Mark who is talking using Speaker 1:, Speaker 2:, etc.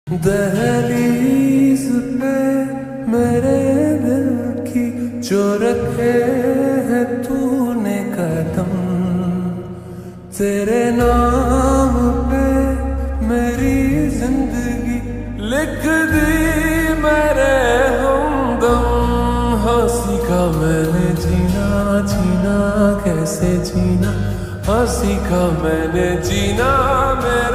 Speaker 1: दहलीज पे मेरे दिल की जो रखे है तूने कदम, तेरे नाम पे मेरी जिंदगी लिख दी मेरे हमदम। हाँ सीखा मैंने जीना, जीना कैसे जीना, हाँ सीखा मैंने जीना मेरा